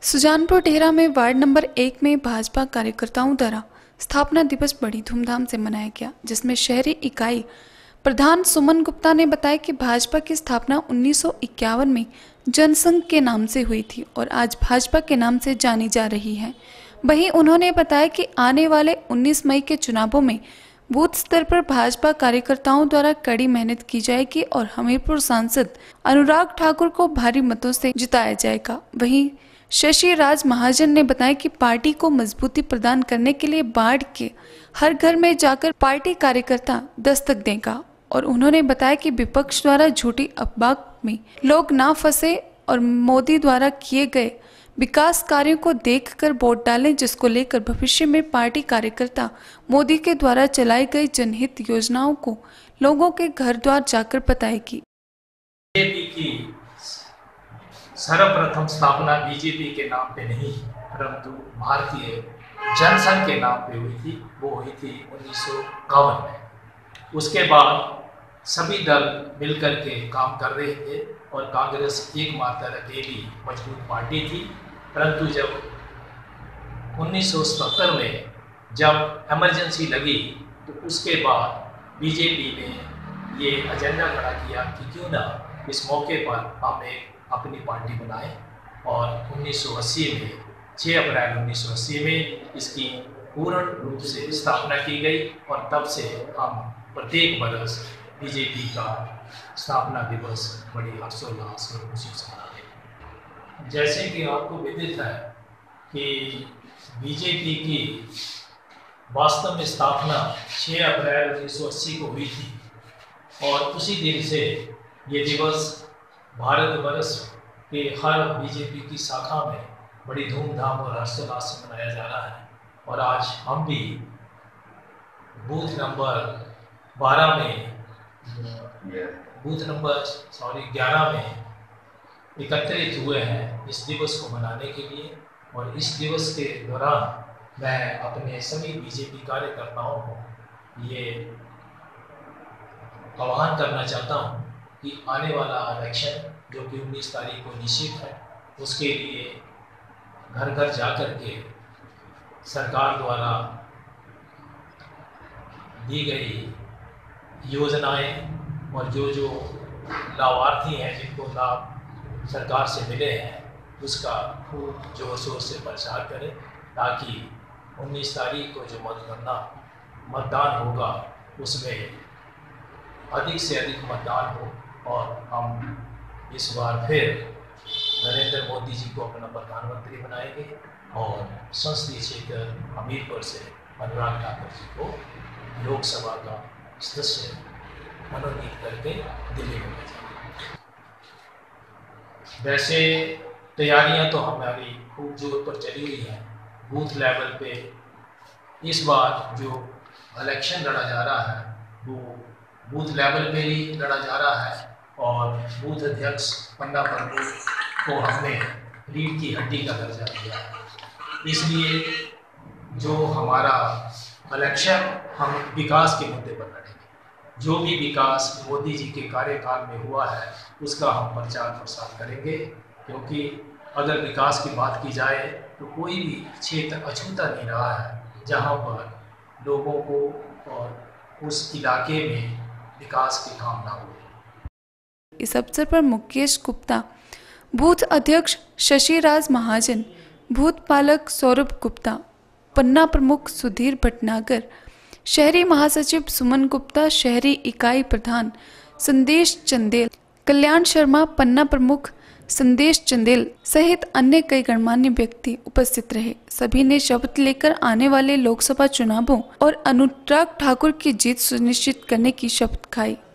सुजानपुर टेहरा में ward number 1 में भाजपा कार्यकर्ताओं द्वारा स्थापना दिवस बड़ी धूमधाम से मनाया गया, जिसमें शहरी इकाई प्रधान सुमन गुप्ता ने बताया कि भाजपा की स्थापना 1951 में जनसंघ के नाम से हुई थी और आज भाजपा के नाम से जानी जा रही है। वहीं उन्होंने बताया कि आने वाले 19 मई के चुनावों में बूथ स्तर पर भाजपा कार्यकर्ताओं द्वारा कड़ी मेहनत की जाएगी और हमीरपुर सांसद अनुराग ठाकुर को भारी मतों से जिताया जाएगा। वहीं शशि राज महाजन ने बताया कि पार्टी को मजबूती प्रदान करने के लिए बाढ़ के हर घर में जाकर पार्टी कार्यकर्ता दस्तक देगा और उन्होंने बताया कि विपक्ष द्वारा झूठी अफवाह में लोग ना फंसे और मोदी द्वारा किए गए विकास कार्यों को देखकर वोट डालें, जिसको लेकर भविष्य में पार्टी कार्यकर्ता मोदी के द्वारा चलाई गई जनहित योजनाओं को लोगों के घर द्वार जाकर बताएगी। बीजेपी की सर्वप्रथम स्थापना बीजेपी के नाम पे नहीं परंतु भारतीय जनसंघ के नाम पे हुई थी। वो हुई थी 1951 में। उसके बाद सभी दल मिलकर के काम कर रहे थे और कांग्रेस एकमात्र अकेली मजबूत पार्टी थी। परंतु जब 1977 में जब इमरजेंसी लगी तो उसके बाद बीजेपी ने ये एजेंडा खड़ा किया कि क्यों ना इस मौके पर हम एक अपनी पार्टी बनाएं और 1980 में 6 अप्रैल 1980 में इसकी पूर्ण रूप से स्थापना की गई और तब से हम प्रत्येक वर्ष बीजेपी का स्थापना दिवस बड़ी हर्षोल्लास और खुशी से मनाते हैं। जैसे कि आपको विदित है कि बीजेपी की वास्तव में स्थापना 6 अप्रैल 1980 को हुई थी और उसी दिन से ये दिवस भारतवर्ष के हर बीजेपी की शाखा में बड़ी धूमधाम और हर्षोल्लास से मनाया जा रहा है। और आज हम भी बूथ नंबर 11 में एकत्रित हुए हैं इस दिवस को मनाने के लिए। और इस दिवस के दौरान मैं अपने सभी बीजेपी कार्यकर्ताओं को ये आह्वान करना चाहता हूँ कि आने वाला इलेक्शन जो कि 19 तारीख को निश्चित है, उसके लिए घर घर जा कर के सरकार द्वारा दी गई योजनाएं और जो जो लाभार्थी हैं जिनको लाभ सरकार से मिले हैं उसका खूब जोर शोर से प्रचार करें, ताकि 19 तारीख को जो मतदान होगा उसमें अधिक से अधिक मतदान हो और हम इस बार फिर नरेंद्र मोदी जी को अपना प्रधानमंत्री बनाएंगे और संसदीय क्षेत्र हमीरपुर से अनुराग ठाकुर जी को लोकसभा का सदस्य मनोनीत करके दिल्ली में भेजेंगे। वैसे तैयारियां तो हमारी खूब जोर पर चली हुई हैं। बूथ लेवल पे इस बार जो इलेक्शन लड़ा जा रहा है वो बूथ लेवल पे ही लड़ा जा रहा है और बूथ अध्यक्ष पन्ना प्रमुख को हमने रीढ़ की हड्डी का दर्जा दिया है। इसलिए जो हमारा इलेक्शन हम विकास के मुद्दे पर लड़ेंगे। जो भी विकास मोदी जी के कार्यकाल में हुआ है उसका हम प्रचार प्रसार करेंगे, क्योंकि अगर विकास की बात की जाए तो कोई भी क्षेत्र अछूता नहीं रहा है जहां पर लोगों को और उस इलाके में विकास के काम ना हो। इस अवसर पर मुकेश गुप्ता, बूथ अध्यक्ष शशि राज महाजन, बूथ पालक सौरभ गुप्ता, पन्ना प्रमुख सुधीर भटनागर, शहरी महासचिव सुमन गुप्ता, शहरी इकाई प्रधान संदेश चंदेल, कल्याण शर्मा, पन्ना प्रमुख संदेश चंदेल सहित अन्य कई गणमान्य व्यक्ति उपस्थित रहे। सभी ने शपथ लेकर आने वाले लोकसभा चुनावों और अनुराग ठाकुर की जीत सुनिश्चित करने की शपथ खाई।